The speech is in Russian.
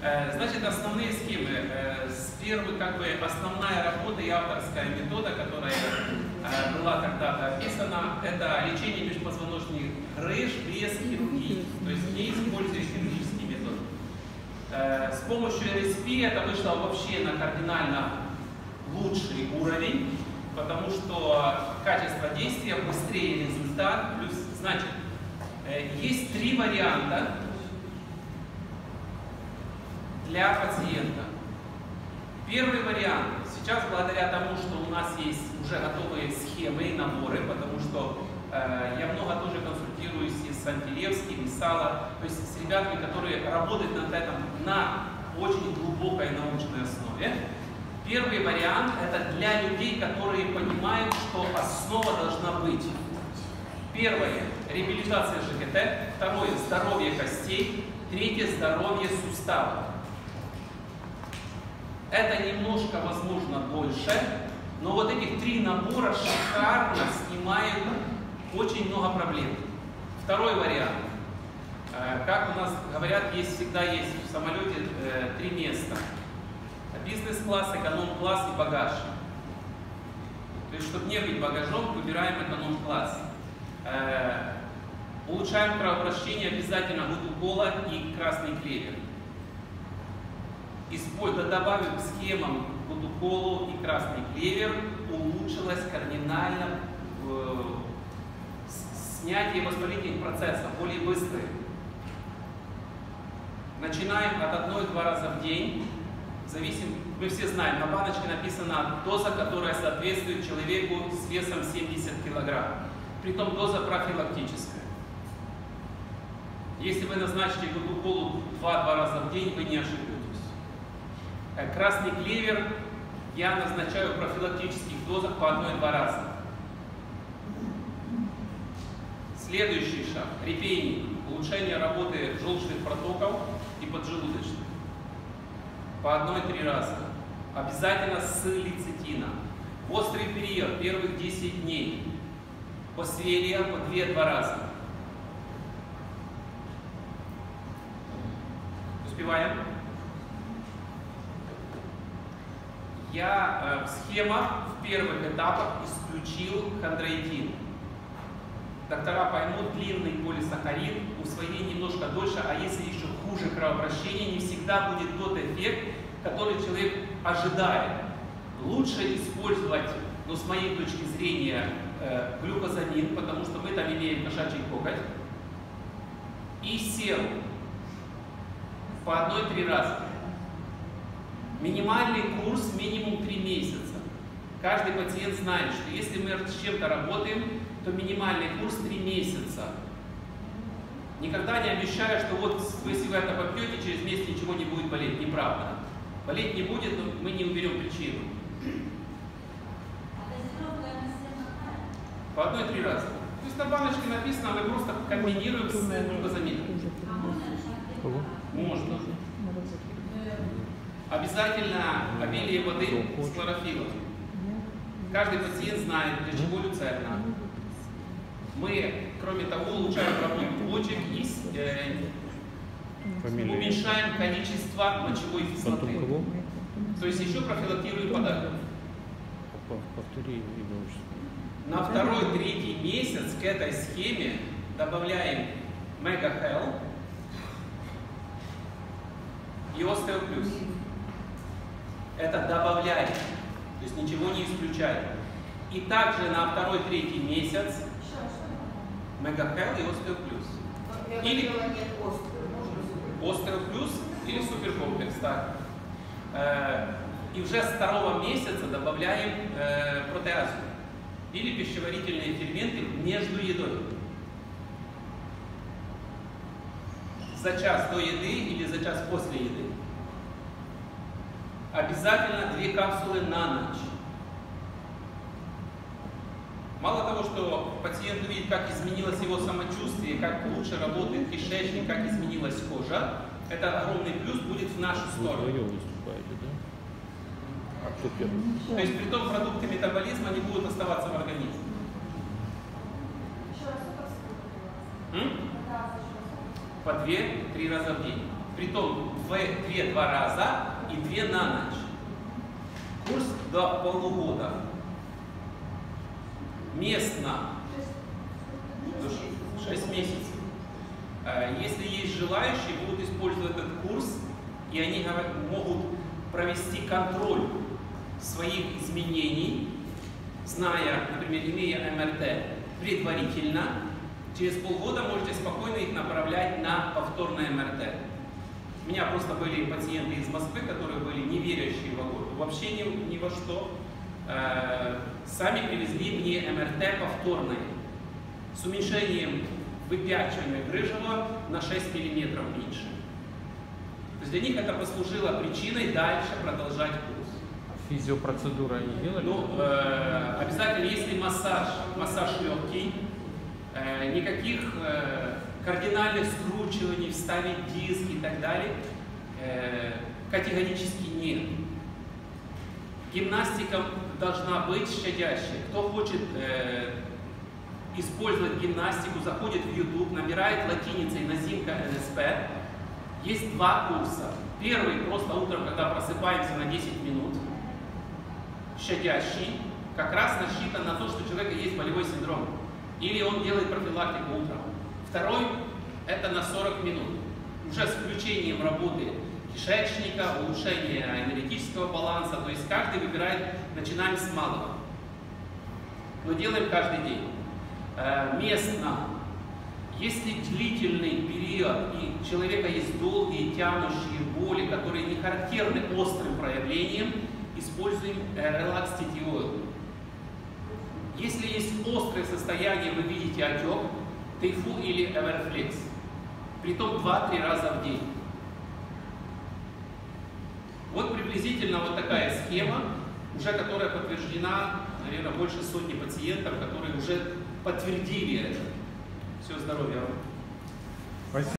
Значит, основные схемы. Первый, основная работа и авторская метода, которая была когда-то описана, это лечение межпозвоночных грыж без хирургии, то есть не используя хирургический метод. С помощью РСП это вышло вообще на кардинально лучший уровень, потому что качество действия, быстрее результат, плюс, значит, есть 3 варианта для пациента. Первый вариант. Сейчас, благодаря тому, что у нас есть уже готовые схемы и наборы, потому что я много тоже консультируюсь и с Антилевским, и с Сало, то есть с ребятами, которые работают над этим на очень глубокой научной основе. Первый вариант – это для людей, которые понимают, что основа должна быть. Первое – реабилитация ЖКТ. Второе – здоровье костей. Третье – здоровье суставов. Это немножко, возможно, больше, но вот этих 3 набора шикарно снимают очень много проблем. Второй вариант. Как у нас говорят, всегда есть в самолете 3 места. Бизнес-класс, эконом-класс и багаж. То есть, чтобы не быть багажом, выбираем эконом-класс. Улучшаем кровообращение, обязательно глутукола и красный клевер. Добавив к схемам глутуколу и красный клевер, улучшилось кардинально снятие воспалительных процессов, более быстрые. Начинаем от 1-2 раза в день. Мы все знаем, на баночке написана доза, которая соответствует человеку с весом 70 кг. Притом доза профилактическая. Если вы назначите глутуколу 2 раза в день, вы не ошибетесь. Красный клевер я назначаю в профилактических дозах по 1-2 раза. Следующий шаг. Репейник. Улучшение работы желчных протоков и поджелудочных. По 1-3 раза. Обязательно с лецитином. В острый период, первых 10 дней. Освелия по 2-2 раза. Успеваем? Я в схемах в первых этапах исключил хондроитин. Доктора поймут, длинный полисахарид, усвоение немножко дольше, а если еще хуже кровообращение, не всегда будет тот эффект, который человек ожидает. Лучше использовать, но с моей точки зрения, глюкозамин, потому что мы там имеем кошачий коготь, и серу по 1-3 раза. Минимальный курс минимум 3 месяца. Каждый пациент знает, что если мы с чем-то работаем, то минимальный курс 3 месяца. Никогда не обещаю, что вот если вы это попьете, через месяц ничего не будет болеть. Неправда. Болеть не будет, но мы не уберем причину. По 1-3 раза. То есть на баночке написано, мы просто комбинируем с глюкозамином. Можно. Обязательно обилие воды с хлорофиллом. Каждый пациент знает, для чего люцерна. Мы, кроме того, улучшаем работу почек и уменьшаем количество мочевой кислоты. То есть еще профилактируем подагру. На 2-3 месяц к этой схеме добавляем Mega-Hell и Остеоплюс. Это добавляем, то есть ничего не исключаем. И также на 2-3 месяц Mega-Hell и Остеоплюс. Или Остеоплюс или Суперкомплекс. Так. И уже с 2-го месяца добавляем протеазу или пищеварительные ферменты между едой. За час до еды или за час после еды. Обязательно 2 капсулы на ночь. Мало того, что пациент увидит, как изменилось его самочувствие, как лучше работает кишечник, как изменилась кожа, это огромный плюс будет в нашу сторону. То есть при том продукты метаболизма не будут оставаться в организме. По 2-3 раза в день. притом 2 раза и 2 на ночь. Курс до полугода. Местно 6 месяцев. Если есть желающие, будут использовать этот курс, и они могут провести контроль своих изменений, зная, например, имея МРТ предварительно, через полгода можете спокойно их направлять на повторное МРТ. У меня просто были пациенты из Москвы, которые были не верящие вообще ни во что. Сами привезли мне МРТ повторное с уменьшением выпячивания грыжева на 6 мм меньше. То есть для них это послужило причиной дальше продолжать курс. Физиопроцедуры они делали? Ну, обязательно, если массаж легкий, никаких кардинальных скручиваний, вставить диск и так далее, категорически нет. Гимнастика должна быть щадящей. Кто хочет использовать гимнастику, заходит в YouTube, набирает латиницей Назимка НСП. Есть 2 курса. Первый просто утром, когда просыпаемся на 10 минут, щадящий, как раз рассчитан на то, что у человека есть болевой синдром. Или он делает профилактику утром. Второй – это на 40 минут. Уже с включением работы кишечника, улучшения энергетического баланса. То есть каждый выбирает, начинаем с малого. Но делаем каждый день. Местно. Если длительный период и у человека есть долгие тянущие боли, которые не характерны острым проявлением, используем Relax TT Oil. Если есть острое состояние, вы видите отек, Тайфу или Everflex. Притом 2-3 раза в день. Вот приблизительно вот такая схема, уже которая подтверждена, наверное, больше сотни пациентов, которые уже подтвердили это. Всего здоровья вам.